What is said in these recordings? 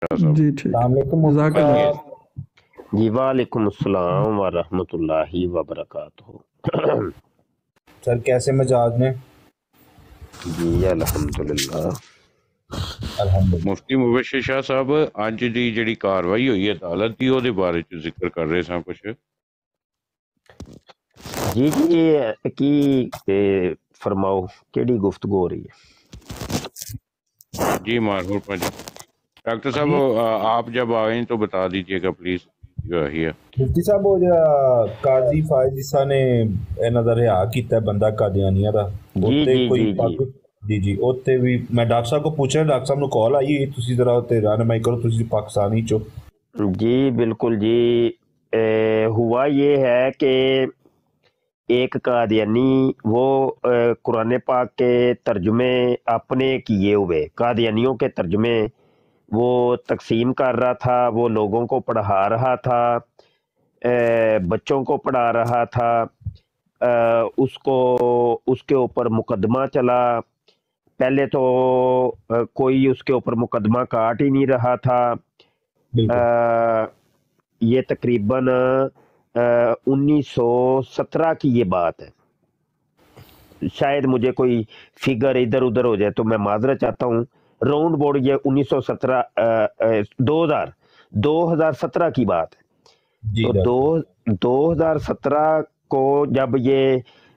جی ٹھیک، السلام علیکم جزاک اللہ۔ جی وعلیکم السلام ورحمۃ اللہ وبرکاتہ۔ سر کیسے مزاج نے؟ جی الحمدللہ۔ الحمدللہ۔ مفتی مبشر شاہ صاحب اج دی جڑی کاروائی ہوئی ہے عدالت دی ਉਹਦੇ ਬਾਰੇ ਚ ذکر ਕਰ ਰਹੇ ਸਾਂ ਕੁਛ؟ جی کی فرماؤ کیڑی گفتگو ہو رہی ہے؟ جی مارہور پنج ڈاکٹر صاحب آپ جب آئیں تو بتا دیجیے گا پلیز جو ہے۔ مفتی صاحب وہ جو قاضی فائز عیسیٰ نے انہاں دا رہا کیتا ہے بندہ قادیانیہ دا، جی اوتے جی کوئی جی جی اوتے بھی میں ڈاکٹر صاحب کو پوچھا، ڈاکٹر صاحب نے کال آئی تسی ذرا اوتے رہنمائی کرو، تسی پاکستانی چو۔ جی بالکل جی۔ ہوا یہ ہے کہ ایک قادیانی وہ قرآن پاک کے ترجمے اپنے کیے ہوئے قادیانیوں کے ترجمے وہ تقسیم کر رہا تھا، وہ لوگوں کو پڑھا رہا تھا، بچوں کو پڑھا رہا تھا، اس کے اوپر مقدمہ چلا۔ پہلے تو کوئی اس کے اوپر مقدمہ کاٹ ہی نہیں رہا تھا۔ یہ تقریباً 1917 کی یہ بات ہے، شاید مجھے کوئی فگر ادھر ادھر ہو جائے تو میں معذرت چاہتا ہوں۔ راؤنڈ بورڈ یہ 1917 2017 کی بات ہے۔ تو 2017 کو جب یہ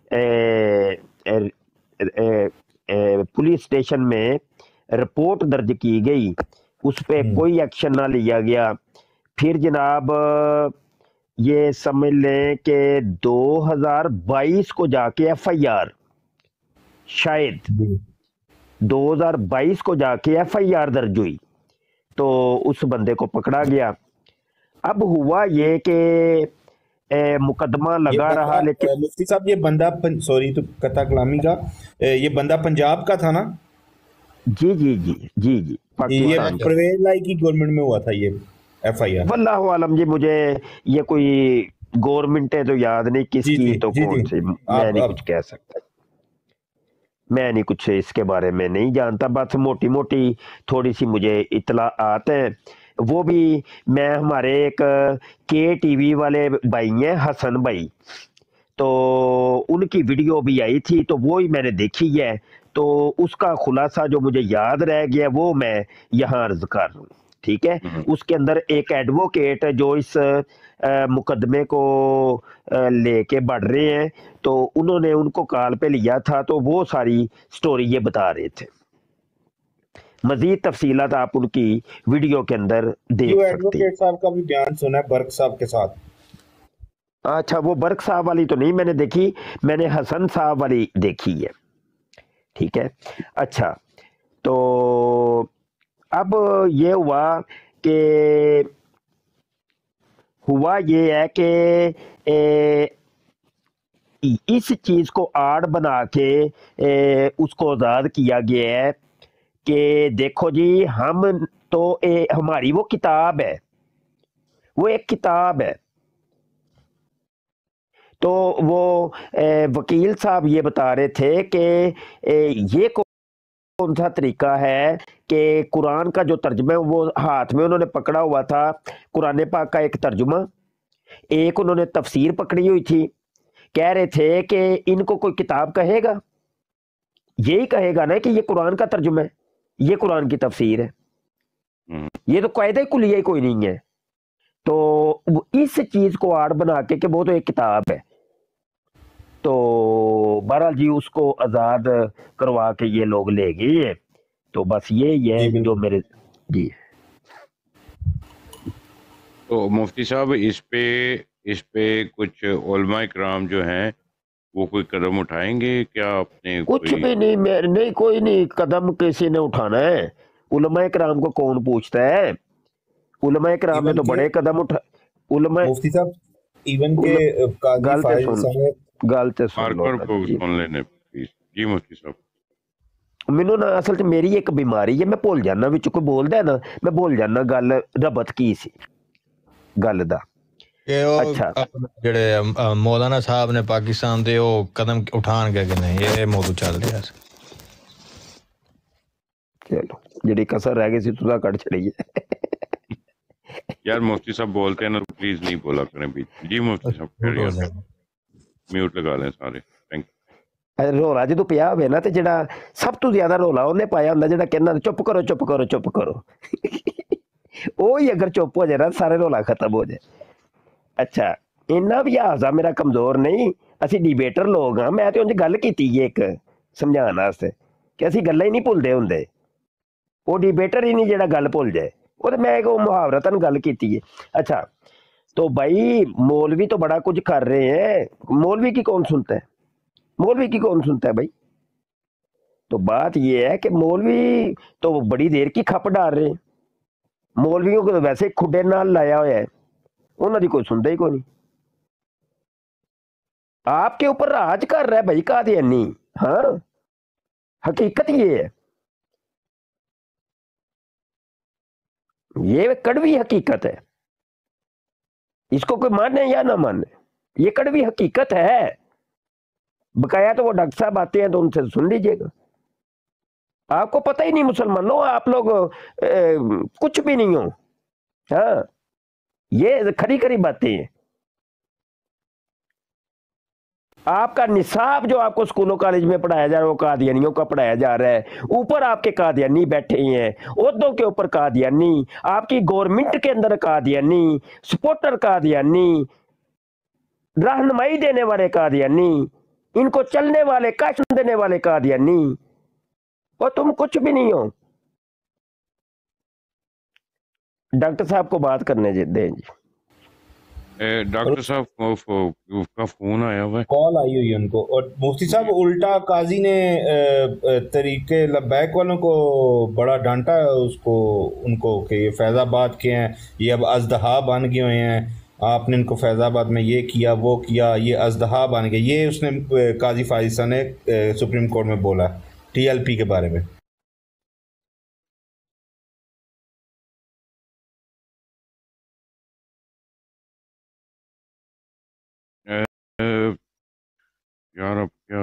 پولیس اسٹیشن میں رپورٹ درج کی گئی، اس پہ کوئی ایکشن نہ لیا گیا۔ پھر جناب یہ سمجھ لیں کہ 2022 کو جا کے ایف آئی آر، شاید 2022 کو جا کے ایف آئی آر درج ہوئی تو اس بندے کو پکڑا گیا۔ اب ہوا یہ کہ مقدمہ لگا رہا، لیکن مفتی صاحب یہ بندہ سوری تو قطع کلامی کا، یہ بندہ پنجاب کا تھا نا؟ جی جی جی جی جی پاکستان کا۔ پرویز لائی کی گورنمنٹ میں ہوا تھا یہ ایف آئی آر؟ واللہ عالم جی، مجھے یہ کوئی گورنمنٹ تو یاد نہیں کس کی تو کون سی، میں نہیں کچھ کہہ سکتا، میں نہیں کچھ اس کے بارے میں نہیں جانتا، بس موٹی موٹی تھوڑی سی مجھے اطلاعات ہیں۔ وہ بھی میں ہمارے ایک کے ٹی وی والے بھائی ہیں حسن بھائی، تو ان کی ویڈیو بھی آئی تھی تو وہی میں نے دیکھی ہے، تو اس کا خلاصہ جو مجھے یاد رہ گیا وہ میں یہاں عرض کر رہا ہوں، ٹھیک ہے۔ اس کے اندر ایک ایڈوکیٹ جو اس مقدمے کو لے کے بڑھ رہے ہیں، تو انہوں نے ان کو کال پہ لیا تھا، تو وہ ساری سٹوری یہ بتا رہے تھے۔ مزید تفصیلات آپ ان کی ویڈیو کے اندر دیکھ سکتے ہیں۔ ایڈوکیٹ صاحب کا بھی بیان سنا ہے برق صاحب کے ساتھ؟ اچھا، وہ برق صاحب والی تو نہیں میں نے دیکھی، میں نے حسن صاحب والی دیکھی ہے، ٹھیک ہے۔ اچھا، تو اب یہ ہوا یہ ہے کہ اس چیز کو آڑ بنا کے اس کو آزاد کیا گیا ہے کہ دیکھو جی، ہم تو ہماری وہ کتاب ہے، وہ ایک کتاب ہے۔ تو وہ وکیل صاحب یہ بتا رہے تھے کہ یہ کون سا طریقہ ہے کہ قرآن کا جو ترجمہ ہے وہ ہاتھ میں انہوں نے پکڑا ہوا تھا، قرآن پاک کا ایک ترجمہ، ایک انہوں نے تفسیر پکڑی ہوئی تھی، کہہ رہے تھے کہ ان کو کوئی کتاب کہے گا، یہی کہے گا نا کہ یہ قرآن کا ترجمہ ہے، یہ قرآن کی تفسیر ہے، یہ تو قاعدہ کلیہ کوئی نہیں ہے۔ تو اس چیز کو آڑ بنا کے کہ وہ تو ایک کتاب ہے، تو بہرحال جی اس کو آزاد کروا کے یہ لوگ لے گئے ہیں۔ تو بس یہ جو میرے جی۔ تو مفتی صاحب اس پہ کچھ علماء کرام جو ہیں وہ کوئی قدم اٹھائیں گے کیا؟ آپ نے کچھ بھی نہیں، کوئی نہیں قدم کسی نے اٹھانا ہے، علماء کرام کو کون پوچھتا ہے؟ علماء کرام نے تو بڑے قدم علماء مفتی صاحب ایون کے قاضی فائز صاحب غلط سن لو سن لینے پلیز۔ جی مفتی صاحب، مینوں نا اصل میری ایک بیماری ہے، میں بھول جانا، وچ کوئی بولدا ہے نا میں بھول جانا گل ربط کی سی گل دا۔ اچھا، جڑے مولانا صاحب نے پاکستان دے وہ قدم اٹھان گے کہ نہیں، یہ موضوع چل رہا ہے۔ چلو جڑی کسر رہ گئی سی تساں کٹ چھڑی ہے۔ यार मुफ्ती साहब बोलते हैं ना, प्लीज नहीं बोला करें बीच में। जी मुफ्ती साहब खैरियत, म्यूट लगा लें सारे। थैंक ਰੋਲਾ ਜਦੋਂ ਪਿਆ ਹੋਵੇ ਨਾ ਤੇ ਜਿਹੜਾ ਸਭ ਤੋਂ ਜ਼ਿਆਦਾ ਰੋਲਾ ਉਹਨੇ ਪਾਇਆ ਹੁੰਦਾ, ਜਿਹੜਾ ਕਹਿੰਦਾ ਚੁੱਪ ਕਰੋ ਚੁੱਪ ਕਰੋ ਚੁੱਪ ਕਰੋ। ਉਹ ਹੀ ਅਗਰ ਚੁੱਪ ਹੋ ਜਾਏ ਨਾ ਸਾਰੇ ਰੋਲਾ ਖਤਮ ਹੋ ਜਾਏ। ਅੱਛਾ ਇੰਨਾ ਵੀ ਹਾਜ਼ਾ ਮੇਰਾ ਕਮਜ਼ੋਰ ਨਹੀਂ, ਅਸੀਂ ਡਿਬੇਟਰ ਲੋਕ ਹਾਂ। ਮੈਂ ਤੇ ਉਂਝ ਗੱਲ ਕੀਤੀ ਹੈ ਇੱਕ ਸਮਝਾਉਣ ਵਾਸਤੇ ਕਿ ਅਸੀਂ ਗੱਲਾਂ ਹੀ ਨਹੀਂ ਭੁੱਲਦੇ ਹੁੰਦੇ। ਉਹ ਡਿਬੇਟਰ ਹੀ ਨਹੀਂ ਜਿਹੜਾ ਗੱਲ ਭੁੱਲ ਜਾਏ। ਉਹ ਤੇ ਮੈਂ ਇੱਕ ਮੁਹਾਵਰਤਨ ਗੱਲ ਕੀਤੀ है। अच्छा तो भाई मौलवी तो बड़ा कुछ कर रहे हैं, मौलवी की कौन सुनता है, मौलवी की कौन सुनता है भाई। तो बात ये है कि मौलवी तो बड़ी देर की खप डाल रहे हैं, मौलवियों को तो वैसे खुडे नाल लाया हुआ है, उन्होंने कोई सुनता ही कोई नहीं। आपके ऊपर राज कर रहा है भाई कादियानी। हाँ हकीकत ये है, ये कड़वी हकीकत है। इसको कोई माने या ना माने, ये कड़वी हकीकत है। बकाया तो वो डॉक्टर साहब आते हैं तो उनसे सुन लीजिएगा। आपको पता ही नहीं मुसलमानों, आप लोग कुछ भी नहीं हो। हाँ ये खरी खरी बातें हैं। आपका निसाब जो आपको स्कूलों कॉलेज में पढ़ाया जा रहा है वो कादियानियों का पढ़ाया जा रहा है। ऊपर आपके कादियानी बैठे हैं, ओहदों के ऊपर कादियानी, आपकी गवर्नमेंट के अंदर कादियानी, सपोर्टर कादियानी, रहनुमाई देने वाले कादियानी, इनको चलने वाले कष्ट देने वाले कादियानी, और तुम कुछ भी नहीं हो। डॉक्टर साहब को बात करने दें जी। डॉक्टर साहब का फोन आया हुआ है, कॉल आई हुई है उनको। और मुफ्ती साहब उल्टा काजी ने तरीके लब्बैक वालों को बड़ा डांटा है उसको, उनको कि ये फैज़ाबाद के हैं, ये अब अज़दहा बन गए हुए हैं, आपने इनको फैज़ाबाद में ये किया वो किया, ये अज़दहा बन गए। ये उसने काजी फाइज़ा ने सुप्रीम कोर्ट में बोला TLP के बारे में। यार अब क्या,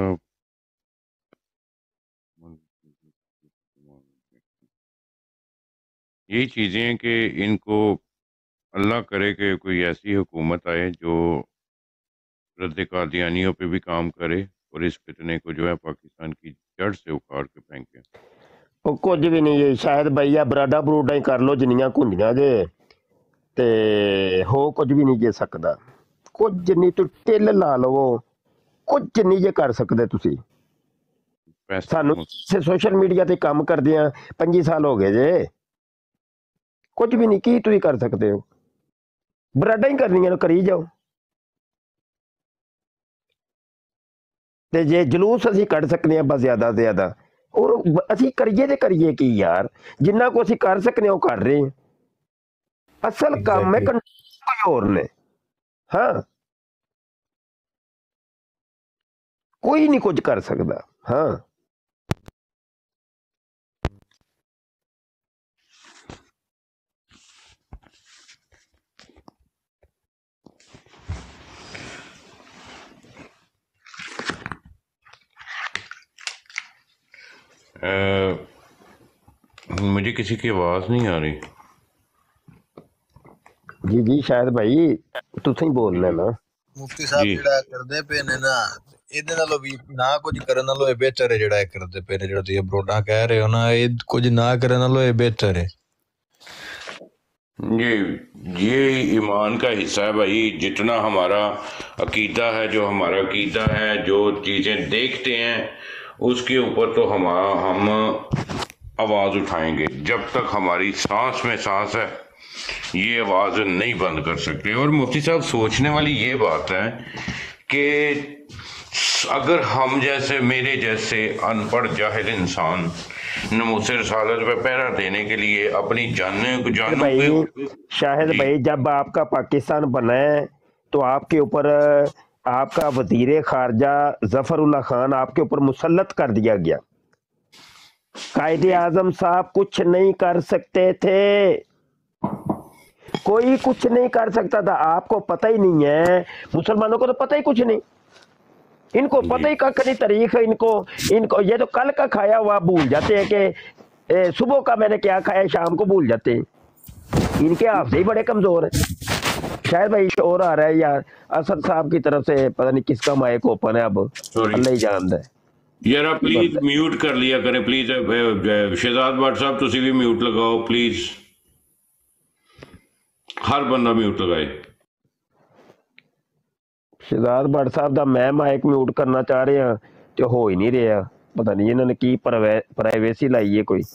यही चीज़ें हैं कि इनको अल्लाह करे कि कोई ऐसी हुकूमत आए जो रद्द कादियानियों पे भी काम करे और इस फितने को जो है पाकिस्तान की जड़ से उखाड़ के फेंके। ਉਹ ਕੁਝ ਵੀ ਨਹੀਂ ਹੈ ਸ਼ਾਇਦ ਬਈ ਆ ਬਰਾਡਾ ਬਰੂਡਾ ਹੀ ਕਰ ਲੋ ਜਿੰਨੀਆਂ ਘੁੰਡੀਆਂ ਜੇ ਤੇ ਹੋ ਕੁਝ ਵੀ ਨਹੀਂ ਜੇ ਸਕਦਾ। ਕੁਝ ਨਹੀਂ, ਤੂੰ ਟਿੱਲ ਲਾ ਲਵੋ, ਕੁਝ ਨਹੀਂ ਜੇ ਕਰ ਸਕਦੇ ਤੁਸੀਂ। ਸਾਨੂੰ ਸੋਸ਼ਲ ਮੀਡੀਆ ਤੇ ਕੰਮ ਕਰਦੇ ਆ 25 ਸਾਲ ਹੋ ਗਏ ਜੇ, ਕੁਝ ਵੀ ਨਹੀਂ। ਕੀ ਤੁਸੀਂ ਕਰ ਸਕਦੇ ਹੋ? ਬਰਾਡਾ ਹੀ ਕਰਨੀਆਂ ਕਰੀ ਜਾਓ। ਤੇ ਜੇ ਜਲੂਸ ਅਸੀਂ ਕੱਢ ਸਕਦੇ ਹਾਂ ਬਸ ਜ਼ਿਆਦਾ ਤੋਂ ਜ਼ਿਆਦਾ, ਔਰ ਅਸੀਂ ਕਰੀਏ ਤੇ ਕਰੀਏ ਕੀ ਯਾਰ, ਜਿੰਨਾ ਕੁ ਅਸੀਂ ਕਰ ਸਕਦੇ ਹਾਂ ਉਹ ਕਰ ਰਹੇ ਹਾਂ। ਅਸਲ ਕੰਮ ਹੈ ਕੋਈ ਹੋਰ ਨੇ। ਹਾਂ ਕੋਈ ਨਹੀਂ ਕੁਝ ਕਰ ਸਕਦਾ। ਹਾਂ मुझे किसी की आवाज नहीं आ रही। ਜੀ ਜੀ ਸ਼ਾਇਦ ਭਾਈ ਤੁਸੀਂ ਬੋਲਣਾ ਨਾ। ਮੁਫਤੀ ਸਾਹਿਬ ਜਿਹੜਾ ਕਰਦੇ ਪਏ ਨੇ ਨਾ, ਇਹਦੇ ਨਾਲੋਂ ਵੀ ਨਾ ਕੁਝ ਕਰਨ ਨਾਲੋਂ ਇਹ ਬਿਹਤਰ ਹੈ ਜਿਹੜਾ ਇਹ ਕਰਦੇ ਪਏ ਨੇ। ਜਿਹੜਾ ਤੁਸੀਂ ਬਰੋਡਾ ਕਹਿ ਰਹੇ ਹੋ ਨਾ, ਇਹ ਕੁਝ ਨਾ ਕਰਨ ਨਾਲੋਂ ਇਹ ਬਿਹਤਰ ਹੈ। ये ईमान का हिस्सा है भाई। जितना हमारा अकीदा है, जो हमारा अकीदा है, जो चीज़ें देखते हैं उसके ऊपर तो हम आवाज़ उठाएंगे। जब तक हमारी सांस में सांस है ये आवाज़ नहीं बंद कर सकते। और मुफ्ती साहब सोचने वाली ये बात है कि अगर हम जैसे मेरे जैसे अनपढ़ जाहिल इंसान नमूसे रसालत पे पहरा देने के लिए अपनी जानों शाहिद भाई जब आपका पाकिस्तान बना है तो आपके ऊपर आपका वजीर खारजा जफरुल्लाह खान आपके ऊपर मुसल्लत कर दिया गया। कायदे आजम साहब कुछ नहीं कर सकते थे, कोई कुछ नहीं कर सकता था। आपको पता ही नहीं है, मुसलमानों को तो पता ही कुछ नहीं, इनको पता ही कख नहीं तारीख। इनको ये तो कल का खाया हुआ भूल जाते हैं कि सुबह का मैंने क्या खाया शाम को भूल जाते हैं। ان کے حافظے ہی بڑے کمزور ہیں. شاید بھائی شور آ رہا ہے یار اسد صاحب کی طرف سے, پتہ نہیں کس کا مائک اوپن ہے, اب اللہ ہی جانتا ہے. یار آپ پلیز میوٹ کر لیا کریں پلیز. شہزاد بٹ صاحب تسی بھی میوٹ لگاؤ پلیز, ہر بندہ میوٹ لگائے. شہزاد بٹ صاحب دا میں مائک میوٹ کرنا چاہ رہے ہیں تو ہو ہی نہیں رہا, پتہ نہیں انہوں نے کی پرائیویسی لائی ہے کوئی.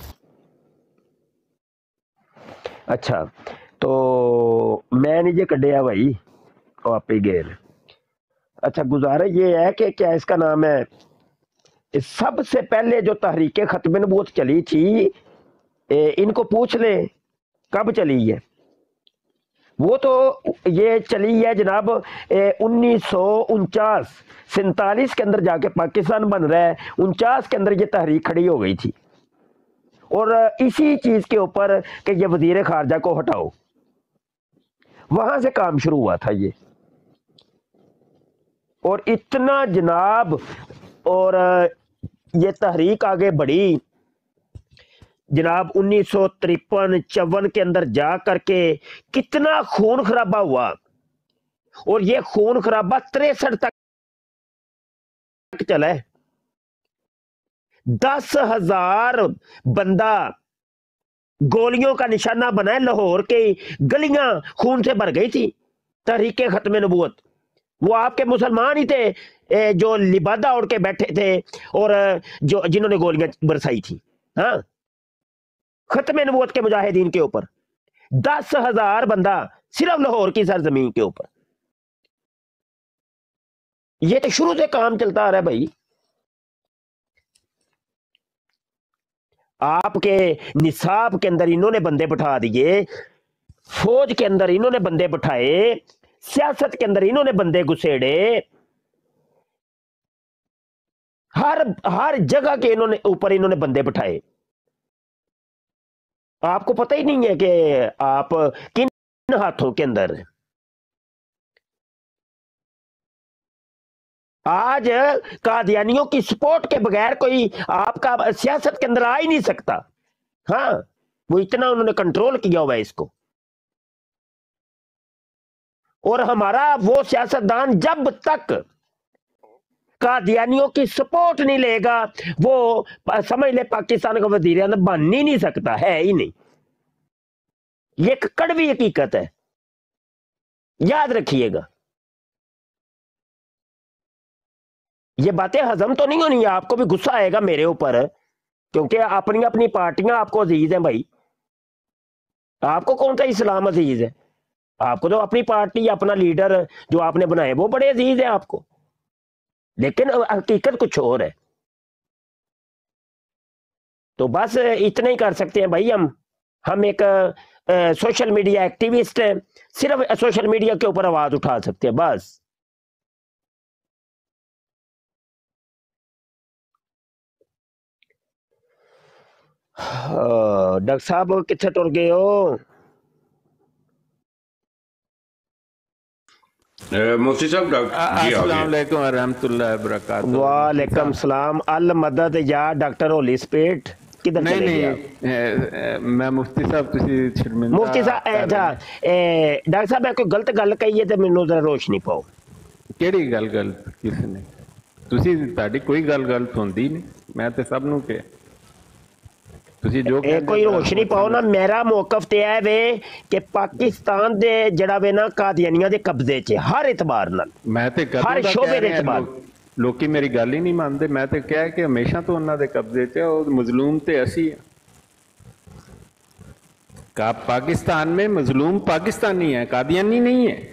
اچھا تو میں نہیں جی کڈیا بھائی, وہ آپ ہی گئے. اچھا گزارا یہ ہے کہ کیا اس کا نام ہے, سب سے پہلے جو تحریک ختم نبوت چلی تھی ان کو پوچھ لیں کب چلی ہے. وہ تو یہ چلی ہے جناب 1947 کے اندر جا کے پاکستان بن رہا ہے, 49 کے اندر یہ تحریک کھڑی ہو گئی تھی, اور اسی چیز کے اوپر کہ یہ وزیر خارجہ کو ہٹاؤ, وہاں سے کام شروع ہوا تھا یہ. اور اتنا جناب, اور یہ تحریک آگے بڑھی جناب 1953-54 کے اندر جا کر کے کتنا خون خرابہ ہوا, اور یہ خون خرابہ 63 تک چلا ہے. 10,000 بندہ گولیوں کا نشانہ بنا ہے, لاہور کی گلیاں خون سے بھر گئی تھی. تحریک ختم نبوت وہ آپ کے مسلمان ہی تھے جو لبادہ اوڑھ کے بیٹھے تھے اور جنہوں نے گولیاں برسائی تھی. ہاں, ختم نبوت کے مجاہدین کے اوپر 10,000 بندہ صرف لاہور کی سرزمین کے اوپر. یہ تو شروع سے کام چلتا آ رہا ہے بھائی. آپ کے نصاب کے اندر انہوں نے بندے بٹھا دیے, فوج کے اندر انہوں نے بندے بٹھائے, سیاست کے اندر انہوں نے بندے گسیڑے, ہر جگہ کے اوپر انہوں نے بندے بٹھائے. آپ کو پتہ ہی نہیں ہے کہ آپ کن ہاتھوں کے اندر. آج قادیانیوں کی سپورٹ کے بغیر کوئی آپ کا سیاست کے اندر آ ہی نہیں سکتا. ہاں, وہ اتنا انہوں نے کنٹرول کیا ہوا ہے اس کو. اور ہمارا وہ سیاستدان جب تک قادیانیوں کی سپورٹ نہیں لے گا وہ سمجھ لے پاکستان کا وزیر اعظم بن ہی نہیں سکتا, ہے ہی نہیں. یہ ایک کڑوی حقیقت ہے, یاد رکھیے گا. یہ باتیں ہضم تو نہیں ہونی, آپ کو بھی غصہ آئے گا میرے اوپر, کیونکہ اپنی اپنی پارٹیاں آپ کو عزیز ہیں بھائی. آپ کو کون سا اسلام عزیز ہے؟ آپ کو تو اپنی پارٹی, اپنا لیڈر جو آپ نے بنائے وہ بڑے عزیز ہیں آپ کو, لیکن حقیقت کچھ اور ہے. تو بس اتنا ہی کر سکتے ہیں بھائی. ہم ایک سوشل میڈیا ایکٹیوسٹ ہیں, صرف سوشل میڈیا کے اوپر آواز اٹھا سکتے ہیں بس. ڈاکٹر صاحب کتنے ٹر گئے ہو؟ مفتی صاحب السلام علیکم ورحمۃ اللہ وبرکاتہ. وعلیکم السلام. المدد یا ڈاکٹر ہولی اسپیٹ کدھر چلے گئے؟ نہیں میں مفتی صاحب تسی شرمندہ مفتی صاحب ڈاکٹر صاحب میں کوئی غلط گل کہی ہے تو مینوں ذرا روشنی پاؤ. کیڑی گل غلط کس نے؟ تسی تہاڈی کوئی گل غلط ہوندی نہیں, میں تے سب نوں کہ کوئی روشنی پاؤ نا. میرا موقف تے ہے وے کہ پاکستان دے جڑا وے نا قادیانیاں دے قبضے چ ہر اعتبار نال, میں تے ہر شعبے دے اعتبار. لوکی میری گل ہی نہیں مانتے. میں تے کہا کہ ہمیشہ تو انہاں دے قبضے چ, اور مظلوم تے اسی ہیں. پاکستان میں مظلوم پاکستانی ہے, قادیانی نہیں ہے.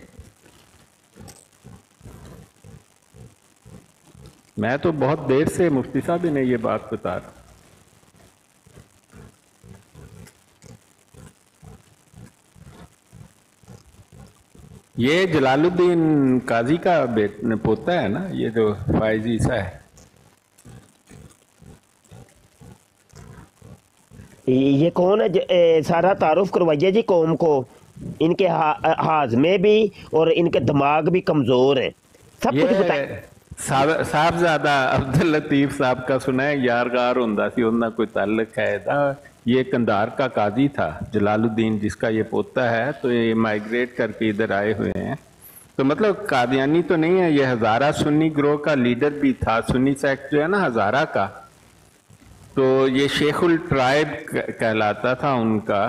میں تو بہت دیر سے مفتی صاحب نے یہ بات بتا رہا. یہ جلال الدین قاضی کا پوتا ہے نا, یہ جو فائز عیسیٰ ہے. یہ کون ہے؟ سارا تعارف کروائیے جی قوم کو. ان کے ہاضمے بھی اور ان کے دماغ بھی کمزور ہیں, سب کچھ بتائیں. صاحبزادہ عبد اللطیف صاحب کا سنا ہے یارگار ہوندا سی, انہاں کوئی تعلق ہے دا ये कंधार का काजी था जलालुद्दीन, जिसका ये पोता है, तो ये माइग्रेट करके इधर आए हुए हैं। तो मतलब कादियानी तो नहीं है, ये हज़ारा सुन्नी ग्रोह का लीडर भी था। सुन्नी सेक्ट जो है ना हज़ारा का, तो ये शेखुल ट्राइब कहलाता था उनका।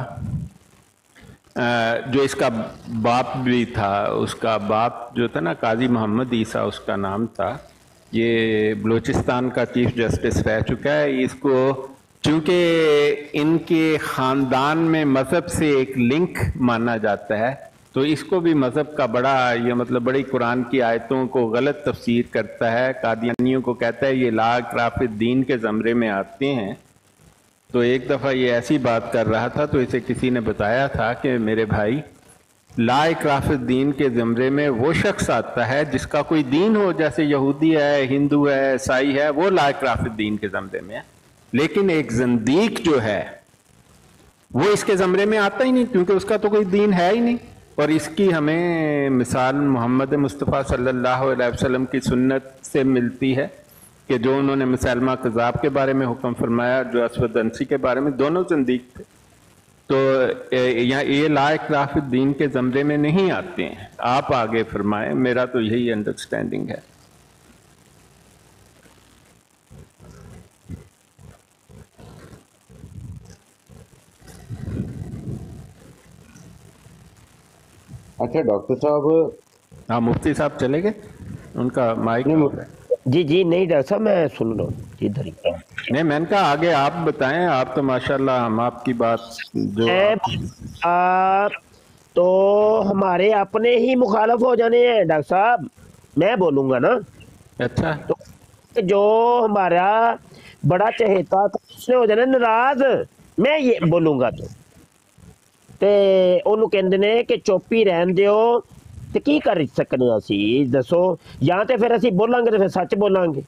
जो इसका बाप भी था, उसका बाप जो था ना काजी मोहम्मद ईसा उसका नाम था। ये बलूचिस्तान का चीफ जस्टिस रह चुका है। इसको चूँकि इनके ख़ानदान में मज़हब से एक लिंक माना जाता है, तो इसको भी मज़हब का बड़ा ये मतलब बड़ी कुरान की आयतों को गलत तफसीर करता है। कादियानियों को कहता है ये ला इकराफ़ दीन के ज़मरे में आते हैं। तो एक दफ़ा ये ऐसी बात कर रहा था, तो इसे किसी ने बताया था कि मेरे भाई, ला इकराफ़ दीन के ज़मरे में वो शख्स आता है जिसका कोई दीन हो, जैसे यहूदी है, हिंदू है, ईसाई है, वो ला इकराफ़ दीन के ज़मरे में है। लेकिन एक ज़ंदीक जो है वो इसके ज़मरे में आता ही नहीं, क्योंकि उसका तो कोई दीन है ही नहीं। और इसकी हमें मिसाल मोहम्मद मुस्तफ़ा सल्लल्लाहु अलैहि वसल्लम की सुन्नत से मिलती है कि जो उन्होंने मुसलमा कज़ाब के बारे में हुक्म फरमाया, जो असवद अंसी के बारे में, दोनों ज़ंदीक थे। तो यहाँ ये ला इकराफ़ दीन के ज़मरे में नहीं आते हैं। आप आगे फरमाएं, मेरा तो यही अंडरस्टैंडिंग है। अच्छा डॉक्टर साहब, हाँ मुफ्ती साहब चले गए, उनका माइक जी जी नहीं डॉक्टर साहब, मैं सुन रहा हूँ इधर ही। नहीं, मैंने कहा आगे आप बताएं, आप तो माशाल्लाह हम आपकी बात जो तो हमारे अपने ही मुखालफ हो जाने हैं डॉक्टर साहब, मैं बोलूंगा ना। अच्छा, तो जो हमारा बड़ा चहेता था उसने हो जाना नाराज, मैं ये बोलूंगा ਤੇ ਉਹਨੂੰ ਕਹਿੰਦੇ ਨੇ ਕਿ ਚੁੱਪ ਹੀ ਰਹਿਣ ਦਿਓ, ਤੇ ਕੀ ਕਰ ਸਕਨੇ ਅਸੀਂ ਦੱਸੋ? ਜਾਂ ਤੇ ਫਿਰ ਅਸੀਂ ਬੋਲਾਂਗੇ ਤੇ ਫਿਰ ਸੱਚ ਬੋਲਾਂਗੇ।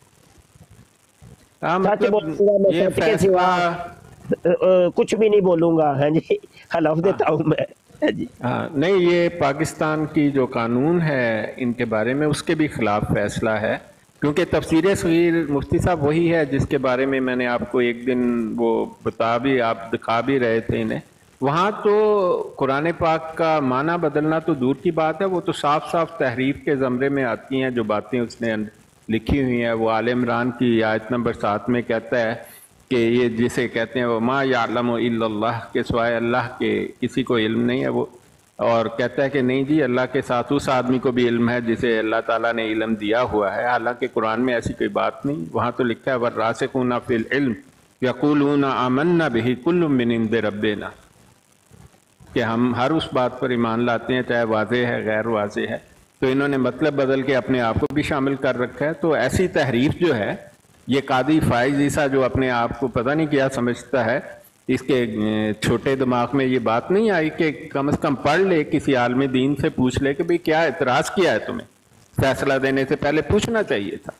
सच बोलूंगा मैं, सच के सिवा कुछ भी नहीं बोलूंगा। हाँ जी, हलफ देता हूँ मैं। जी हाँ, नहीं, ये पाकिस्तान की जो कानून है इनके बारे में उसके भी खिलाफ फैसला है, क्योंकि तफसीर सगीर मुफ्ती साहब वही है जिसके बारे में मैंने आपको एक दिन वो आप दिखा भी रहे थे इन्हें। वहाँ तो कुरान पाक का माना बदलना तो दूर की बात है, वो तो साफ साफ तहरीफ के ज़मरे में आती हैं जो बातें उसने लिखी हुई हैं। वो आल इमरान की आयत नंबर 7 में कहता है कि ये जिसे कहते हैं वो मा यालमु इल्लल्लाह, के सिवाय अल्लाह के किसी को इल्म नहीं है वो। और कहता है कि नहीं जी, अल्लाह के साथ उस आदमी को भी इल्म है जिसे अल्लाह ताला ने इल्म दिया हुआ है। हालांकि कुरान में ऐसी कोई बात नहीं, वहाँ तो लिखा है वर्रासिखूना फिल इल्म यक़ूलूना आमन्ना बिही कुल्लुम मिन इंदि रब्बिना, कि हम हर उस बात पर ईमान लाते हैं चाहे वाज़ेह है गैर वाज़ेह है। तो इन्होंने मतलब बदल के अपने आप को भी शामिल कर रखा है। तो ऐसी तहरीफ जो है, ये कादी फाइज ईसा जो अपने आप को पता नहीं क्या समझता है, इसके छोटे दिमाग में ये बात नहीं आई कि कम से कम पढ़ ले, किसी आलमी दीन से पूछ ले कि भाई क्या एतराज़ किया है तुम्हें, फैसला देने से पहले पूछना चाहिए था।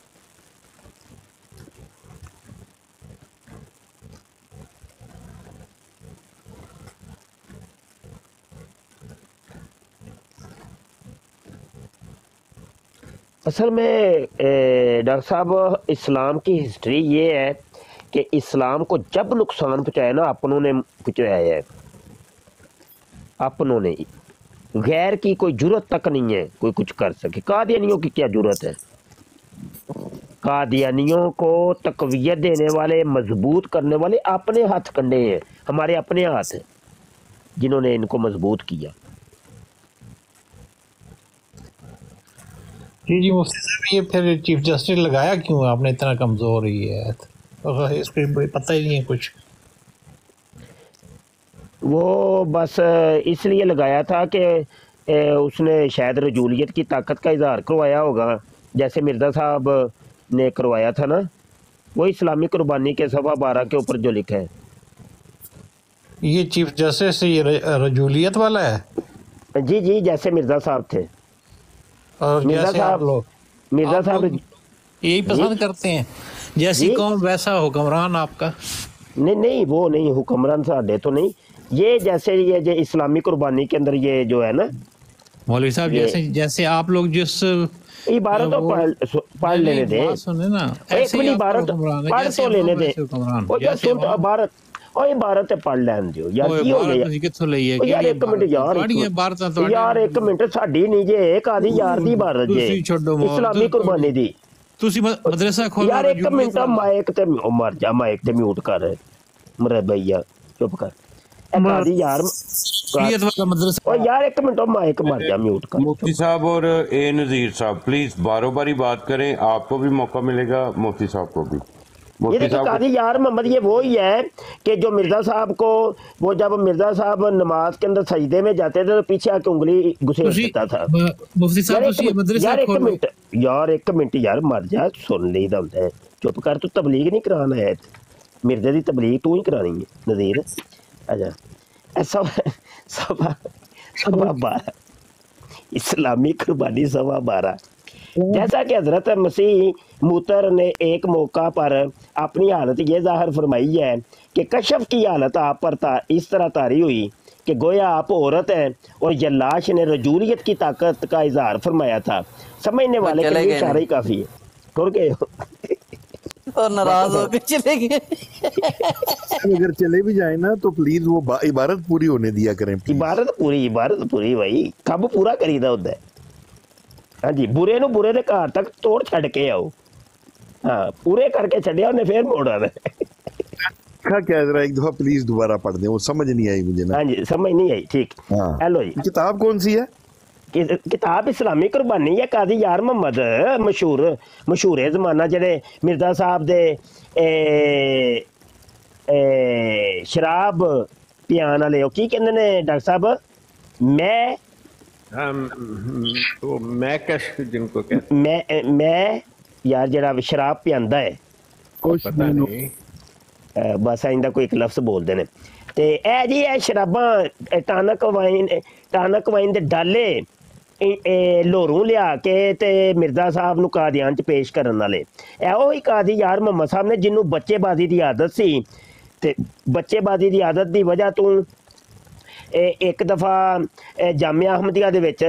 असल में डॉक्टर साहब, इस्लाम की हिस्ट्री ये है कि इस्लाम को जब नुकसान पहुँचाया ना, अपनों ने पहुँचाया है। अपनों ने, गैर की कोई जरूरत तक नहीं है कोई कुछ कर सके। कादियानियों की क्या जरूरत है? कादियानियों को तकवीयत देने वाले, मजबूत करने वाले अपने हाथ कंडे हैं, हमारे अपने हाथ हैं जिन्होंने इनको मजबूत किया। जी मुफ्ती साहब, ये फिर चीफ जस्टिस लगाया क्यों आपने? इतना कमज़ोर ही है, इस पर पता ही नहीं है कुछ। वो बस इसलिए लगाया था कि उसने शायद रजूलियत की ताकत का इजहार करवाया होगा, जैसे मिर्ज़ा साहब ने करवाया था ना, वो इस्लामी कुर्बानी के सफ़ा 12 के ऊपर जो लिखा है। ये चीफ जस्टिस ये रजूलियत वाला है? जी जी, जैसे मिर्ज़ा साहब थे। और जैसे आप लोग, मिर्ज़ा साहब यही पसंद करते हैं, जैसी कौम वैसा हुक्मरान आपका? नहीं नहीं, वो नहीं, हुक्मरान साढ़े तो नहीं। ये जैसे ये जो इस्लामी कुर्बानी के अंदर ये जो है ना मौलवी साहब, जैसे आप लोग जिस इबारत तो पढ़ लेने दे, सुने ना, एक मिनट इबारत पढ़ तो लेने दे। ਉਹ ਇਬਾਰਤ ਤੇ ਪੜ ਲੈਣ ਦਿਓ ਯਾਰ, ਓਏ ਕੀ ਹੋ ਬਾਹਰ ਗਿਆ ਤੁਸੀਂ ਕਿੱਥੋਂ ਲਈ ਹੈ? ਉਹ ਯਾਰ ਇੱਕ ਮਿੰਟ ਯਾਰ, ਤੁਹਾਡੀਆਂ ਬਾਹਰ ਤਾਂ ਯਾਰ ਇੱਕ ਮਿੰਟ, ਸਾਡੀ ਨਹੀਂ ਜੇ, ਕਾਦੀ ਯਾਰ ਦੀ ਇਬਾਰਤ ਜੇ, ਤੁਸੀਂ ਛੱਡੋ ਮੌਤ, ਇਸਲਾਮੀ ਕੁਰਬਾਨੀ ਦੀ। ਤੁਸੀਂ ਮਦਰਸਾ ਖੋਲੋ ਯਾਰ ਇੱਕ ਮਿੰਟ, ਮਾਈਕ ਤੇ ਉਹ ਮਰ ਜਾ, ਮਾਈਕ ਤੇ ਮਿਊਟ ਕਰ ਮਰੇ ਭਈਆ, ਚੁੱਪ ਕਰ ਕਾਦੀ ਯਾਰ। ओ यार एक मिनट, माइक मर जा, म्यूट कर। मुफ्ती साहब और ए नज़ीर साहब प्लीज बारो बारी बात करें, आपको भी मौका मिलेगा, मुफ्ती साहब को भी। ये देखिए कादी यार मोहम्मद, ये वो ही है कि जो मिर्जा साहब को, वो जब मिर्जा साहब नमाज के अंदर सजदे में जाते थे तो पीछे आके उंगली घुसेड़ देता था। यार एक मिनट यार मर जा, सुन ली दा होंदा है, चुप कर, तू तबलीग नहीं कराना है, मिर्जे दी तबलीग तू ही करानी है नज़ीर। अच्छा सवा 12 इस्लामी कुर्बानी सवा 12। जैसा कि हजरत मसीह मूतर ने एक मौका पर अपनी हालत ये जाहिर फरमाई है कि कशफ की हालत आप पर इस तरह तारी हुई कि गोया आप औरत हैं, और जल्लाश ने रजूलियत की ताकत का इजहार फरमाया था। समझने वाले के लिए इशारा ही काफ़ी है। टुर गए हो और नाराज हो के चले गए। अगर चले भी जाए ना तो प्लीज वो इबारत पूरी होने दिया करें। इबारत पूरी भाई कब पूरा करीदा होता है। हाँ जी, बुरे नु बुरे दे घर तक तोड़ छड़ के आओ। हाँ, पूरे करके छड़िया उन्हें फिर मोड़ आना क्या जरा एक दफा प्लीज दोबारा पढ़ दे, वो समझ नहीं आई मुझे ना। हाँ जी, समझ नहीं आई, ठीक। हाँ, हेलो जी, किताब कौन सी है? किताब इस्लामी कुर्बानी है, कादी यार मोहम्मद, मशहूर है जमाना जेडे मिर्जा साहब दे शराब पियान वाले की कहंदे ने डॉक्टर साहब, वो मैकश जिनको कहते मैं यार जरा शराब पियांदा है, पता नहीं बस आइंदा कोई एक लफ्ज़ बोलते ने ते ए जी ए शराबां टानक वाइन दे डाले लोरू लिया के ते मिर्जा साहब नूं कादियान च पेश करन वाले एहो ही कादी यार मोहम्मद साहब ने जिन्हों बच्चेबाजी की आदत सी, ते बच्चेबाजी की आदत की वजह तो एक दफ़ा जामिया अहमदिया दे विच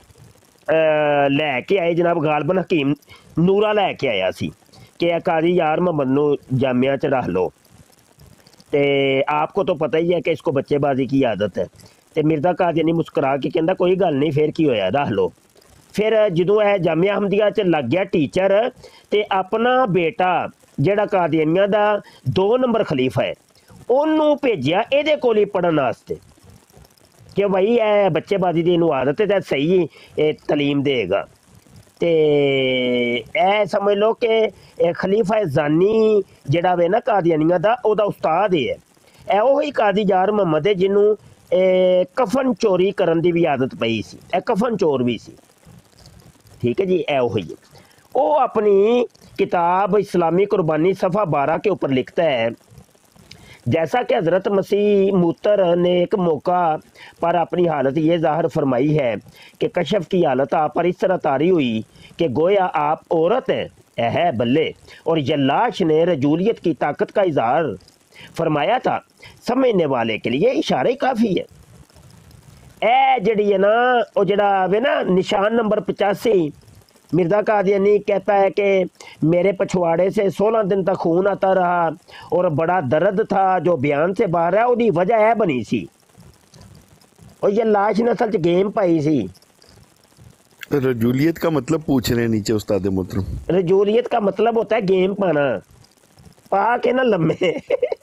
लैके आए जनाब गालबन हकीम नूरा लैके आया सी कि कादी यार मोहम्मद नूं जामिया च रख लो, ते आपको तो पता ही है कि इसको बच्चेबाजी की आदत है। तो मिर्जा कादियानी मुस्कुरा के कहता कोई गल नहीं, फिर की होया रख लो। फिर जो है जामिया अहमदिया च लग गया टीचर, ते अपना बेटा जेड़ा कादियानिया दा 2 नंबर खलीफा है उन्होंने भेजिया एदे कोल ही पढ़न वास्ते कि भाई ए बच्चेबाजी की इनू आदत है, सही तलीम देगा। ते ए समझ लो कि खलीफा जानी जेड़ा वे ना कादियानिया दा ओदा उस्ताद है। ए वही कादी यार मोहम्मद है जिन्हों कफन चोरी करन दी भी आदत पई सी, ए कफन चोर भी सी, ठीक है जी। ए वही वो अपनी किताब इस्लामी कुर्बानी सफ़ा 12 के ऊपर लिखता है, जैसा कि हज़रत मसीह मूतर ने एक मौका पर अपनी हालत ये ज़ाहिर फरमाई है कि कशफ की हालत आप पर इस तरह तारी हुई कि गोया आप औरत है बल्ले, और जल्लाश ने रजूलियत की ताकत का इजहार फरमाया था। समझने वाले के लिए इशारा ही काफ़ी है। ए जड़ी है ना वो जड़ा वे ना निशान नंबर 85 मिर्जा कादियानी कहता है कि मेरे पछवाड़े से 16 दिन तक खून आता रहा और बड़ा दर्द था जो बयान से बाहर है, उसकी वजह है बनी सी और ये लाश ने असल च गेम पाई सी। रजूलियत का मतलब पूछ रहे हैं नीचे उस्ताद मोहतरम। रजूलियत का मतलब होता है गेम पाना, पा के ना लम्बे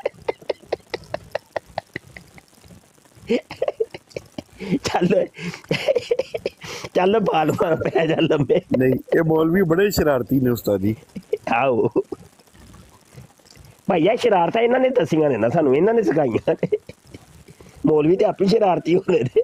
चल चल बाल मार पै जा लंबे। नहीं, ये मौलवी बड़े शरारती ने उस्ताद जी। आओ भैया, शरारतां इन्होंने दसियां ने ना सानू, इन्होंने सिखाइयां ने। मौलवी तो आप ही शरारती होने ने।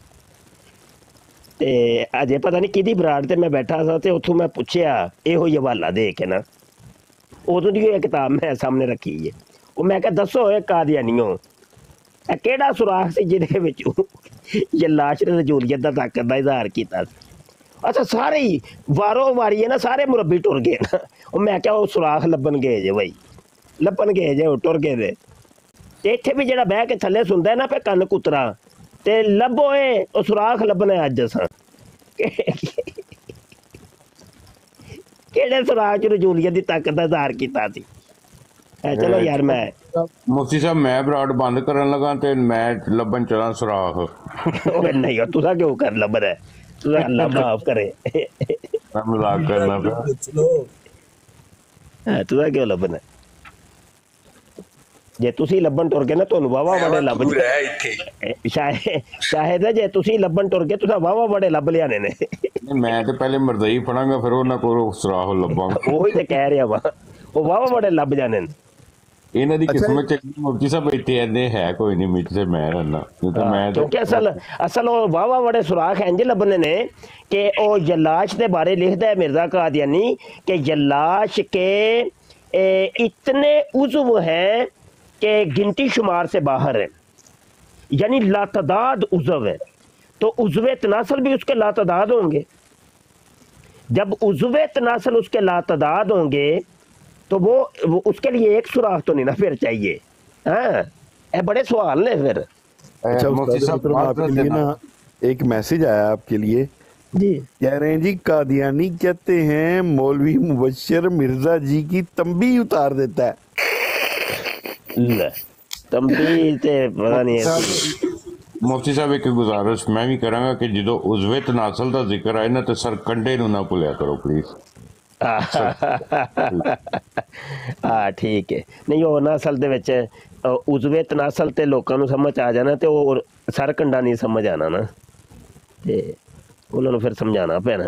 ते अजे पता नहीं किहदी बराड़ ते मैं बैठा सा, ते उत्थों मैं पुछया इहो ही हवाला दे के ना, उदों दी किताब मैं सामने रखी है। वो मैं कहा दसो कादियानियों केड़ा सुराख सी जिहदे विच जल्लाश ने रजूलियत दा ताकत दा इजहार कीता। अच्छा सारे ही वारो वारी है ना, सारे मुरब्बी टुर गए ना। और मैं क्या वो सुराख लब्बन गए जे भाई, लब्बन गए जे टुर गए दे। ते इत्थे भी जेड़ा बह के थल्ले सुनदा है ना पे कन्न कुतरा ते लब्बो ओ सुराख लब्बना अज असां केड़े सुराख च रजूलियत दी ताकत दा इजहार कीता सी। चलो यार मैं मुफ्ती साहब मैं ब्रॉड बंद करन लगा ते मैं लब्बन चला सुराख ओए नहीं हो तुसा क्यों कर लबर है तुसा अल्लाह माफ करे मैं मजाक करना पिया तुसा क्यों लबन है ਜੇ ਤੁਸੀਂ ਲੱਭਣ ਟੁਰ ਗਏ ਨਾ ਤੁਹਾਨੂੰ ਵਾਵਾ ਬੜੇ ਲੱਭ ਸ਼ਾਇਦ ਜੇ ਤੁਸੀਂ ਲੱਭਣ ਟੁਰ ਗਏ ਤੁਸੀਂ ਵਾਵਾ ਬੜੇ ਲੱਭ ਲਿਆਣੇ ਨੇ ਮੈਂ ਤੇ ਪਹਿਲੇ ਮਰਦਈ ਫੜਾਂਗਾ ਫਿਰ ਉਹਨਾਂ ਕੋਲ ਸੁਰਾਖ ਲੱਭਾਂਗਾ ਉਹੀ ਤੇ ਕਹਿ ਰਿਹਾ ਵਾ ਉਹ ਵਾਵਾ ਬੜੇ ਲੱਭ ਜਾਣੇ ਨੇ ਇਹਨਾਂ ਦੀ ਕਿਸਮਤ ਚੰਗੀ ਮੁਫਤੀ ਸਾਹਿਬ ਇੱਥੇ ਐਨੇ ਹੈ ਕੋਈ ਨਹੀਂ ਮਿੱਟ ਤੇ ਮੈਂ ਰਹਿਣਾ ਕਿਉਂਕਿ ਅਸਲ ਉਹ ਵਾਵਾ ਬੜੇ ਸੁਰਾਖ ਇੰਜ ਲੱਭਣੇ ਨੇ ਕਿ ਉਹ ਜਲਾਸ਼ ਦੇ ਬਾਰੇ ਲਿਖਦਾ ਹੈ ਮਿਰਜ਼ਾ ਕਾਦੀਆਨੀ ਕਿ जल्लाश के इतने उज़्व हैं कि गिनती शुमार से बाहर है यानी लातदाद उज़्व है तो उज़्व तनासल भी उसके लातदाद होंगे जब उज़्व तनासल उसके लातदाद होंगे तो वो उसके लिए एक सुराख तो नहीं ना फिर चाहिए हाँ ये बड़े सवाल ने फिर अच्छा आपके लिए ना एक मैसेज आया आपके लिए जी कह रहे हैं जी कादियानी कहते हैं मौलवी मुबश्शिर मिर्जा जी की तंबी उतार देता है तंबी ते पता नहीं मुफ्ती साहब एक गुजारिश मैं भी करांगा कि जो उज़्वे तनासल का जिक्र आए ना तो सर कंडे नूं ना भुलिया करो प्लीज हाँ ठीक है नहीं वो नसल दे विच उज़्वे तनासल ते लोकां नूं समझ आ जाना ते वो सर कंडा नहीं समझ आना ना ते उन्होंने फिर समझाना पैना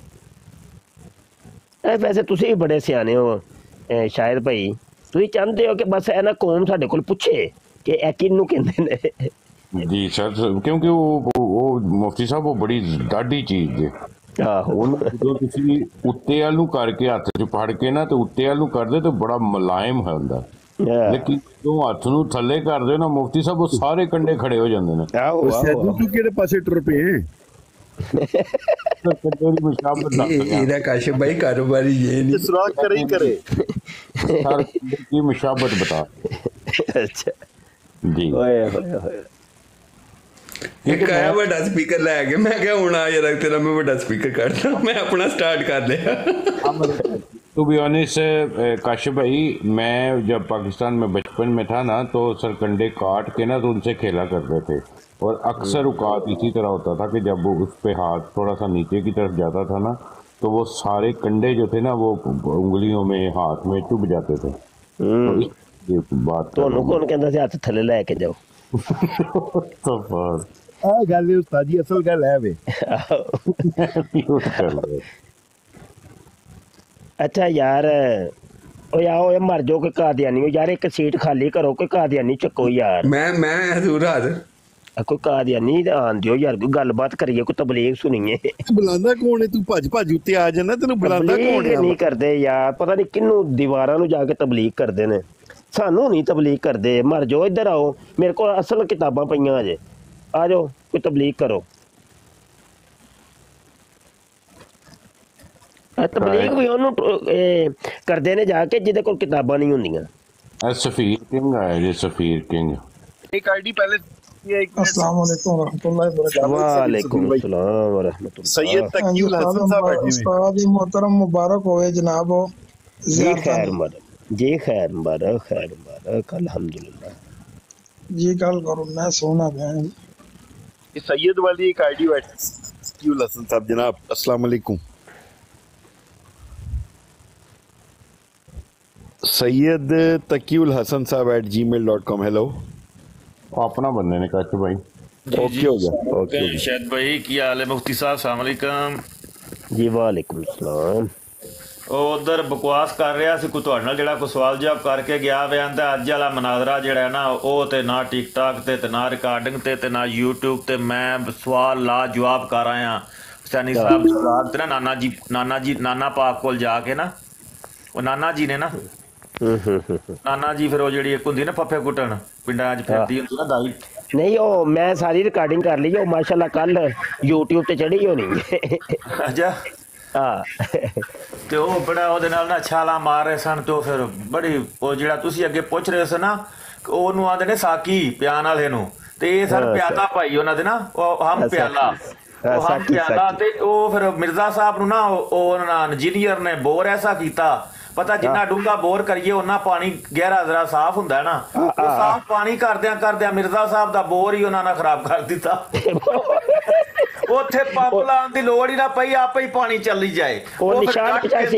वैसे तुसी भी बड़े सियाने हो शायद भाई तुसी चाहते हो कि बस है ना कौम साडे कोल पूछे कि ए किन्नू कहंदे ने जी सर क्योंकि वो मुफ्ती साहब वो बड़ी डाढ़ी चीज है जो किसी उत्ते वाल नूं करके हथ च फड़ के ना तो उत्ते वाल नूं करदे तो बड़ा मुलायम हुंदा लेकिन जो हथ नूं थल्ले करदे ना मुफ्ती साहब वो सारे कंडे खड़े हो जांदे ने तू किहड़े पासे टुर पे है ਇਹਦਾ ਕਾਸ਼ਿਫ ਭਾਈ ਕਾਰੋਬਾਰੀ ਇਹ ਨਹੀਂ सुराख करे ही करे सर की मुशाबत बता अच्छा जी ਇੱਕ ਆਇਆ ਵੱਡਾ ਸਪੀਕਰ ਲੈ ਕੇ ਮੈਂ ਕਿਹਾ ਹੁਣ ਆ ਯਾਰ ਤੇਰਾ ਮੈਂ ਵੱਡਾ ਸਪੀਕਰ ਕੱਢਦਾ ਮੈਂ अपना स्टार्ट कर लिया टू बी ऑनेस्ट काशिफ भाई मैं जब पाकिस्तान में बचपन में था ना तो सरकंडे काट के ना तो उनसे खेला करते थे और अक्सर औकात इसी तरह होता था कि जब वो उस पे हाथ थोड़ा सा नीचे की तरफ जाता था ना तो वो सारे कंडे जो थे ना वो उंगलियों में हाथ में चुभ जाते थे तो बात तो कौन कहता से हाथ थले लेके जाओ तो गल उस्ताद जी असल गल है वे अच्छा यार ओ यार ओ मर जाओ कोई कादियानी हो यार एक सीट खाली करो कोई कादियानी चको यार मैं हजूर हाज़िर कोई कादियानी आन दियो यार कोई गलबात करिए कोई तबलीग सुनिए बुलांदा कौन है तू भज भज उत्ते आ जाना तेनू बुलांदा कौन है नहीं करदे यार पता नहीं किन्नू दीवारां नूं जाके तबलीग करदे ने सानू नहीं तबलीग करदे मर जाओ इधर आओ मेरे को असल किताबां पईयां अजे आ जाओ कोई तबलीग करो तबलीग भी ओनू करदे ने जाके जिहदे कोल किताबां नहीं हुंदियां सफीर किंग आया जी सफीर किंग एक आईडी पहले अस्सलाम वालेकुम रहमतुल्लाहि व बरकातहू वालेकुम अस्सलाम व रहमतुल्लाह सैयद तकीउल हसन साहब बैठे हुए उस्ताद मोहतरम मुबारक होए जनाब जी खैर मुबारक अल्हम्दुलिल्लाह जी गल करो मैं सोना बहन ये सैयद वाली एक आईडी बैठी तकीउल हसन साहब जनाब अस्सलाम वालेकुम सैयद तकीउल हसन साहब @gmail.com हेलो अपना बंदे ने कहा भाई ओके हो गया ओके शायद भाई की हाल है मुफ्ती साहब अस्सलाम वालेकुम जी वालेकुम सलाम ਉਹ ਉਧਰ ਬਕਵਾਸ ਕਰ ਰਿਹਾ ਸੀ ਕੋਈ ਤੁਹਾਡੇ ਨਾਲ ਜਿਹੜਾ ਕੋਈ ਸਵਾਲ ਜਵਾਬ ਕਰਕੇ ਗਿਆ ਵੇ ਆਂਦਾ ਅੱਜ ਵਾਲਾ ਮਨਾਜ਼ਰਾ ਜਿਹੜਾ ਨਾ ਉਹ ਤੇ ਨਾ ਟਿਕਟਾਕ ਤੇ ਨਾ ਰਿਕਾਰਡਿੰਗ ਤੇ ਨਾ YouTube ਤੇ ਮੈਂ ਸਵਾਲ ਲਾ ਜਵਾਬ ਕਰ ਆਇਆ ਸੈਣੀ ਸਾਹਿਬ ਸਵਾਲ ਤੇ ਨਾਨਾ ਪਾਕ ਕੋਲ ਜਾ ਕੇ ਨਾ ਉਹ ਨਾਨਾ ਜੀ ਨੇ ਨਾ ਨਾਨਾ ਜੀ ਫਿਰ ਉਹ ਜਿਹੜੀ ਇੱਕ ਹੁੰਦੀ ਨਾ ਫੱਫੇ ਕੁੱਟਣ ਪਿੰਡਾਂ 'ਚ ਫਿਰਦੀ ਹੁੰਦੀ ਨਾ ਦਾਈ नहीं ओ मैं सारी रिकॉर्डिंग कर ली ओ माशाल्लाह कल YouTube ਤੇ ਚੜੀ ਹੋਣੀ ਅੱਛਾ ਹਾਂ ਤੇ ਉਹ ਬੜਾ ਉਹਦੇ ਨਾਲ ਨਾ ਛਾਲਾ ਮਾਰ ਰਹੇ ਸਨ ਤੇ ਫਿਰ ਬੜੀ ਉਹ ਜਿਹੜਾ ਤੁਸੀਂ ਅੱਗੇ ਪੁੱਛ ਰਹੇ ਸੀ ਨਾ ਉਹਨੂੰ ਆਂਦੇ ਨੇ ਸਾਕੀ ਪਿਆਨ ਵਾਲੇ ਨੂੰ ਤੇ ਇਹ ਸਰ ਪਿਆਦਾ ਭਾਈ ਉਹਨਾਂ ਦੇ ਨਾ ਉਹ ਹਮ ਪਿਆਲਾ ਉਹ ਹਮ ਪਿਆਲਾ ਤੇ ਉਹ ਫਿਰ ਮਿਰਜ਼ਾ ਸਾਹਿਬ ਨੂੰ ਨਾ ਉਹ ਇੰਜੀਨੀਅਰ ਨੇ ਬੋਰ ਐਸਾ ਕੀਤਾ ਪਤਾ ਜਿੰਨਾ ਡੂੰਘਾ ਬੋਰ ਕਰੀਏ ਉਹਨਾਂ ਪਾਣੀ ਗਹਿਰਾ ਜ਼ਰਾ ਸਾਫ਼ ਹੁੰਦਾ ਨਾ, ਉਹ ਸਾਫ਼ ਪਾਣੀ ਕਰਦਿਆਂ ਮਿਰਜ਼ਾ ਸਾਹਿਬ ਦਾ ਬੋਰ ਹੀ ਉਹਨਾਂ ਨੇ ਖਰਾਬ ਕਰ ਦਿੱਤਾ। ਉੱਥੇ ਪੰਪ ਲਾਉਣ ਦੀ ਲੋੜ ਹੀ ਨਾ ਪਈ, ਆਪੇ ਹੀ ਪਾਣੀ ਚੱਲੀ ਜਾਏ। ਉਹ ਨਿਸ਼ਾਨ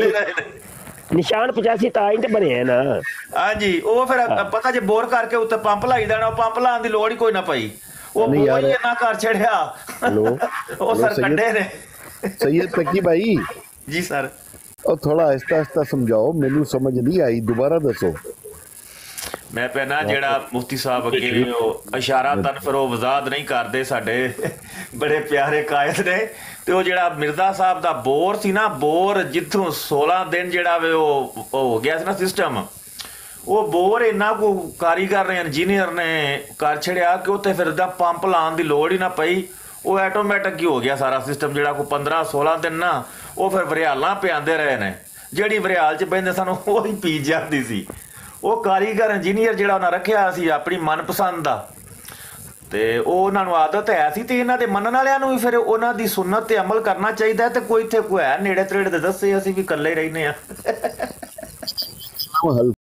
85 ਤਾਂ ਹੀ ਤੇ ਬਣਿਆ ਨਾ। ਹਾਂਜੀ, ਉਹ ਫਿਰ ਪਤਾ ਜੇ ਬੋਰ ਕਰਕੇ ਉੱਤੇ ਪੰਪ ਲਾਈ ਦੇਣਾ, ਉਹ ਪੰਪ ਲਾਉਣ ਦੀ ਲੋੜ ਹੀ ਕੋਈ ਨਾ ਪਈ, ਉਹ ਬੋਰ ਹੀ ਇੰਨਾ ਕਰ ਛੜਿਆ। ਉਹ ਸਰ ਕੱਢੇ ਨੇ। सैयद तकी भाई जी सर, और थोड़ा आहिस्ता आहिस्ता समझाओ, मैनू समझ नहीं आई, दोबारा दसो। मैं पहना जेड़ा मुफ्ती साहब अगे इशारा तन फिर वो वजाद नहीं करते, साडे बड़े प्यारे कायद ने। ते वो जेड़ा मिर्जा साहब दा बोर सी ना, बोर जिथों 16 दिन जेड़ा वे वो हो गया सी ना सिस्टम, वो बोर इन्ना को कारीगर ने इंजीनियर ने कर छड़िया कि उत्थे फिर दा पंप लाने दी लोड़ ही ना पई। वो ऐटोमैटिक ही हो गया सारा सिस्टम, ਜਿਹੜਾ को 15-16 दिन ना वो फिर वरियालां पिआंदे रहे ने, ਜਿਹੜੀ ਵਰਿਆਲ 'ਚ ਬਹਿੰਦੇ ਸਾਨੂੰ ਉਹ ਹੀ ਪੀ ਜਾਂਦੀ ਸੀ। ਉਹ ਕਾਰੀਗਰ ਇੰਜੀਨੀਅਰ ਜਿਹੜਾ ਉਹਨਾਂ ਰੱਖਿਆ ਸੀ ਆਪਣੀ ਮਨਪਸੰਦ ਦਾ, ਤੇ ਉਹ ਉਹਨਾਂ ਨੂੰ ਆਦਤ ਹੈ ਸੀ, ਤੇ ਇਹਨਾਂ ਦੇ ਮੰਨਣ ਵਾਲਿਆਂ ਨੂੰ ਵੀ ਫਿਰ ਉਹਨਾਂ ਦੀ ਸੁਨਨਤ ਤੇ ਅਮਲ ਕਰਨਾ ਚਾਹੀਦਾ। ਤੇ ਕੋਈ ਇੱਥੇ ਕੋਈ ਹੈ ਨੇੜੇ ਤੇੜੇ ਦੇ ਦੱਸੇ, ਅਸੀਂ ਵੀ ਇਕੱਲੇ ਰਹਿੰਦੇ ਆ। हल